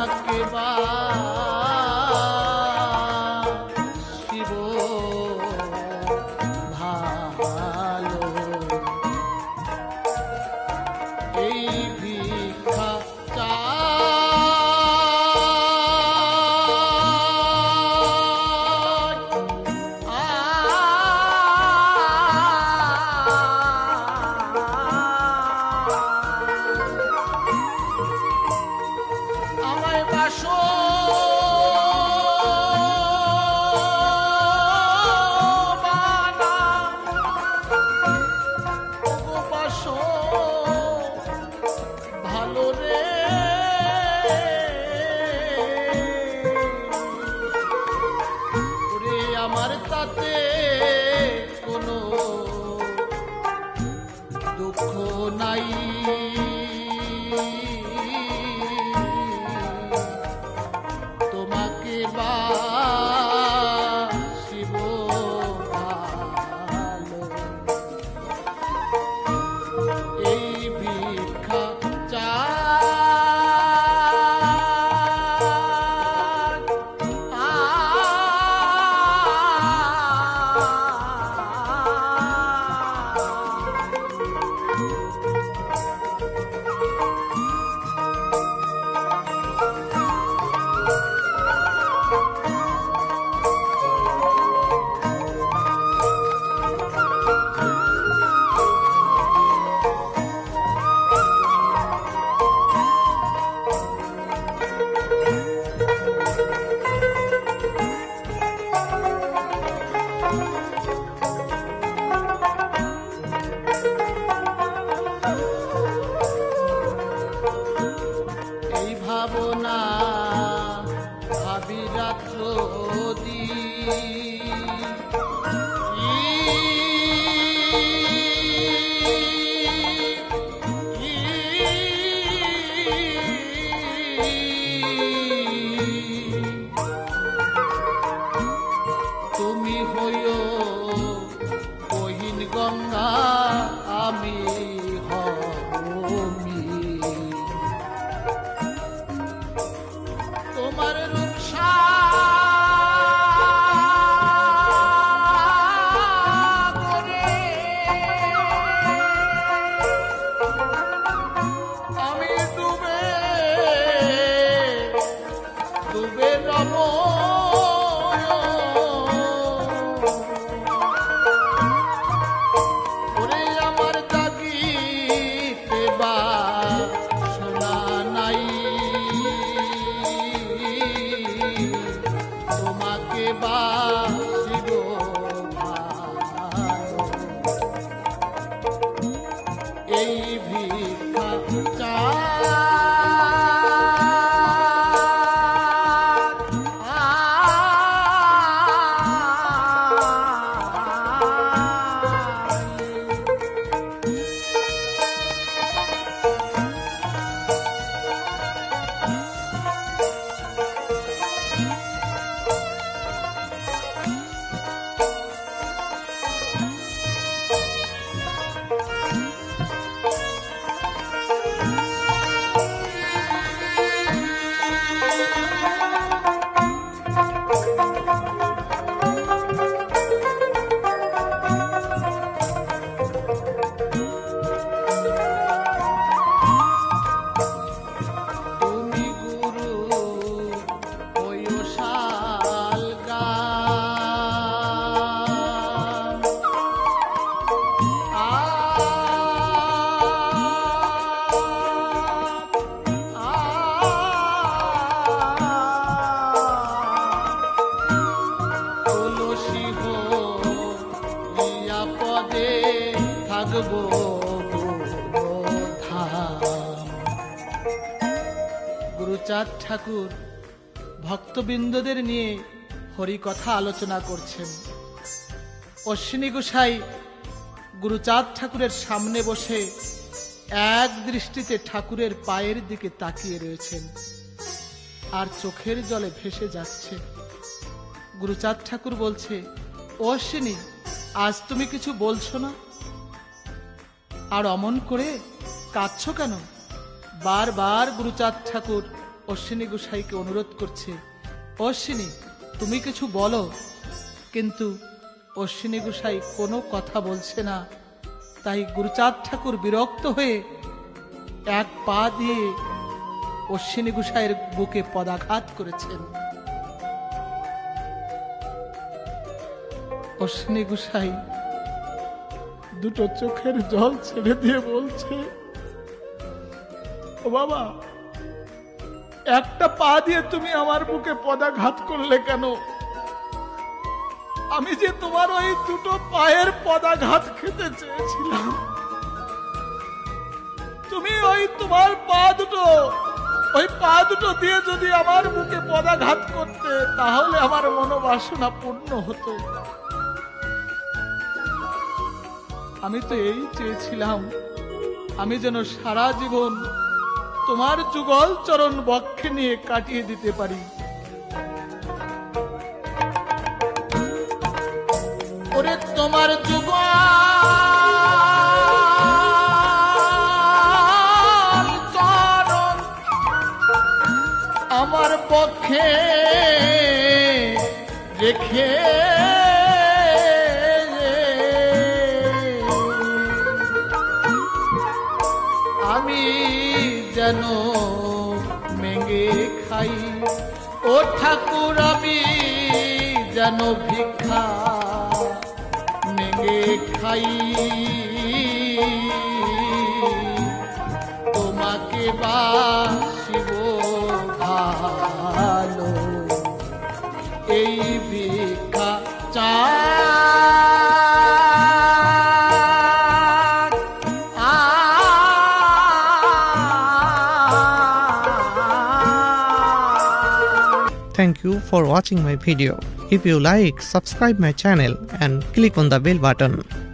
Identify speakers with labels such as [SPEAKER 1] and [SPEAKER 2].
[SPEAKER 1] তোমাকে বাসিব ভালো, এই ভিক্ষা আমার তাতে কোনো দুঃখ নাই, তোমাকে বাসিব ভালো, এই ভিক্ষা ভাবনা ভাবি রাত্র তুমি হইও কহিন গঙ্গা, আমি হমি তোমার রূপসাগরে, আমি ডুবে ডুবে রব, ওরে আমার জাগিতে বাসনা নাই, তোমাকে বাসিব ভালো, এই ভিক্ষা থাকবো গুরুচাঁদ ঠাকুর ভক্তবৃন্দদের নিয়ে হরিকথা আলোচনা করছেন। অশ্বিনী গোসাই গুরুচাঁদ ঠাকুরের সামনে বসে এক দৃষ্টিতে ঠাকুরের পায়ের দিকে তাকিয়ে রয়েছেন আর চোখের জলে ভেসে যাচ্ছে। গুরুচাঁদ ঠাকুর বলছে, অশ্বিনী, আজ তুমি কিছু বলছো না, আর অমন করে কাঁদছো কেন? বারবার গুরুচাঁদ ঠাকুর অশ্বিনী গোসাইকে অনুরোধ করছে, অশ্বিনী তুমি কিছু বলো। কিন্তু অশ্বিনী গোসাই কোনো কথা বলছে না। তাই গুরুচাঁদ ঠাকুর বিরক্ত হয়ে এক পা দিয়ে অশ্বিনী গোসাইয়ের বুকে পদাঘাত করেছেন। অশ্বিনী গোসাই দুটো চোখের জল ছেড়ে দিয়ে বলছে, ও বাবা, একটা পা দিয়ে তুমি আমার বুকে পদাঘাত করলে কেন? আমি যে তোমার ওই দুটো পায়ের পদাঘাত খেতে চেয়েছিলাম। তুমি ওই তোমার ওই পা দুটো দিয়ে যদি আমার বুকে পদাঘাত করতে, তাহলে আমার মনোবাসনা পূর্ণ হতো। আমি তো এই চেয়েছিলাম, আমি যেন সারা জীবন তোমার যুগল চরণ বক্ষে নিয়ে কাটিয়ে দিতে পারি। ওরে তোমার যুগল চরণ আমার পক্ষে রেখে আমি যেন মেঙ্গে খাই, ও ঠাকুর আমি যেন ভিক্ষা মেঙ্গে খাই, তোমাকে বাসিব ভালো, এই ভিক্ষা চাই।
[SPEAKER 2] Thank you for watching my video. If you like, subscribe my channel and click on the bell button.